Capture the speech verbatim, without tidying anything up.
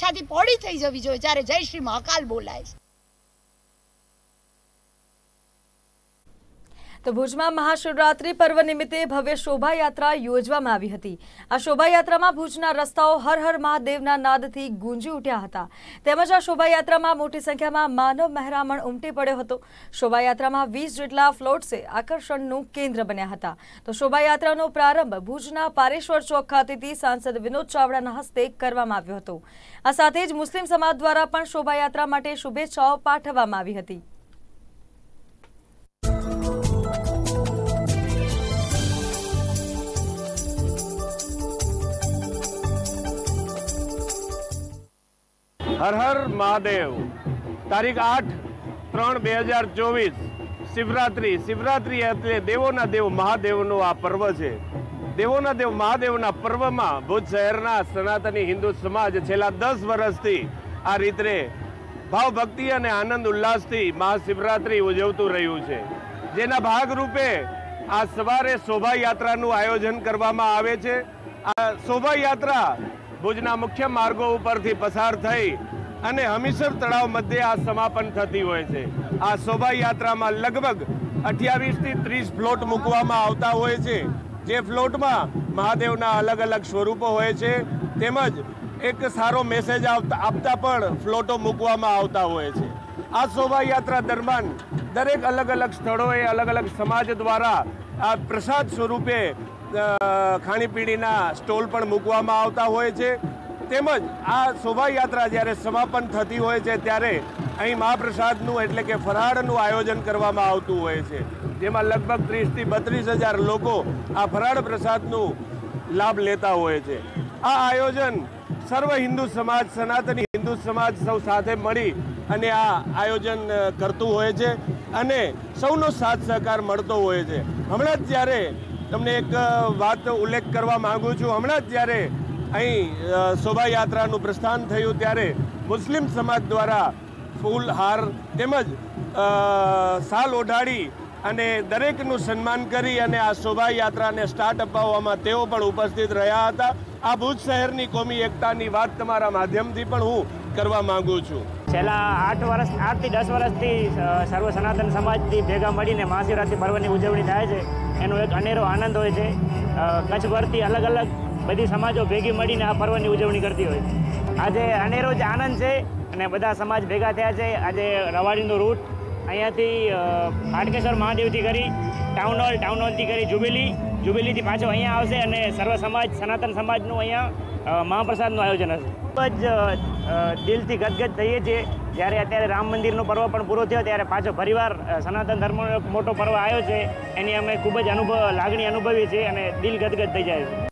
આપણાથી પોડી થઈ જવી જોઈએ જ્યારે જય શ્રી મહાકાલ બોલાય છે। તો ભુજમાં મહાશિવરાત્રી પર્વ નિમિત્તે ભવ્ય શોભાયાત્રા યોજવામાં આવી હતી। આ શોભાયાત્રામાં ભુજના રસ્તાઓ હર હર મહાદેવના નાદથી ગુંજી ઉઠ્યા હતા। તેમજ આ શોભાયાત્રામાં મોટી સંખ્યામાં માનવ મહેરામણ ઉમટી પડ્યો હતો। શોભાયાત્રામાં વીસ જેટલા ફ્લોટ્સે આકર્ષણનું કેન્દ્ર બન્યા હતા। તો શોભાયાત્રાનો પ્રારંભ ભુજના પારેશ્વર ચોક ખાતેથી સાંસદ વિનોદ ચાવડાના હસ્તે કરવામાં આવ્યો હતો। આ સાથે જ મુસ્લિમ સમાજ દ્વારા પણ શોભાયાત્રા માટે શુભેચ્છાઓ પાઠવવામાં આવી હતી। हर हर महादेव। तारीख आठ त्रण बे हज़ार चौबीस शिवरात्रि। शिवरात्रि एटले देवोना देव महादेवनो आ पर्व है। देवोना देव महादेवना पर्व में भुज शहरना सनातनी हिंदू समाज छेल्ला दस वर्षथी आ रीते भाव भक्ति और आनंद उल्लासथी महाशिवरात्रि उजवतुं रह्युं छे। जेना भागरूपे आ सवारे शोभायात्रानुं आयोजन करवामां आवे छे। आ शोभायात्रा भुजना मुख्य मार्गों परथी पसार थई अने हमीसर तळाव मध्य आ समापन थती होय छे। आ शोभायात्रामां लगभग अठावीस थी तीस फ्लोट मूकवामां आवता होय छे। जे फ्लोटमां महादेवना अलग अलग स्वरूपो होय छे तेमज एक सारो मेसेज आपता पण फ्लोटो मूकवामां आवता होय छे। आ शोभायात्रा दरमियान दरेक अलग अलग स्थळोए अलग अलग समाज द्वारा आ प्रसाद स्वरूपे खाणीपीणीना स्टॉल पण मूकवामां आवता होय छे। तेमज आ शोभायात्रा ज्यारे समापन थती होय छे त्यारे અહીં મહાપ્રસાદનું એટલે કે ફરાળનું આયોજન કરવામાં આવતું હોય છે, જેમાં લગભગ ત્રીસથી બત્રીસ હજાર લોકો આ ફરાળ પ્રસાદનું લાભ લેતા હોય છે। આ આયોજન સર્વ હિન્દુ સમાજ સનાતની હિન્દુ સમાજ સૌ સાથે મળી અને આ આયોજન કરતું હોય છે અને સૌનો સાથ સહકાર મળતો હોય છે। હમણાં જ જ્યારે તમને એક વાત ઉલ્લેખ કરવા માંગુ છું, હમણાં જ જ્યારે અહીં શોભાયાત્રાનું પ્રસ્થાન થયું ત્યારે મુસ્લિમ સમાજ દ્વારા ફૂલ હાર તેમજ સાલ ઓઢાડી અને દરેકનું સન્માન કરી અને આ શોભાયાત્રાને સ્ટાર્ટ અપાવવામાં તેઓ પણ ઉપસ્થિત રહ્યા હતા। આ ભુજ શહેરની કોમી એકતાની વાત તમારા માધ્યમથી પણ હું કરવા માંગુ છું। છેલ્લા આઠ વર્ષ આઠથી દસ વર્ષથી સર્વ સનાતન સમાજથી ભેગા મળીને મહાશિવરાત્રિ પર્વની ઉજવણી થાય છે। એનો એક અનેરો આનંદ હોય છે। કચ્છભરથી અલગ અલગ બધી સમાજો ભેગી મળીને આ પર્વની ઉજવણી કરતી હોય છે। આજે અનેરો જ આનંદ છે અને બધા સમાજ ભેગા થયા છે। આજે રવાડીનો રૂટ અહીંયાથી હાટકેશ્વર મહાદેવથી કરી ટાઉન હોલ ટાઉન હોલથી કરી જુબેલી જુબેલીથી પાછો અહીંયા આવશે અને સર્વ સમાજ સનાતન સમાજનું અહીંયા મહાપ્રસાદનું આયોજન હશે। ખૂબ જ દિલથી ગદગદ થઈએ છીએ જ્યારે અત્યારે રામ મંદિરનો પર્વ પણ પૂરો થયો ત્યારે પાછો ફરીવાર સનાતન ધર્મનો મોટો પર્વ આવ્યો છે, એની અમે ખૂબ જ અનુભવ લાગણી અનુભવીએ છીએ અને દિલ ગદગદ થઈ જાય છે।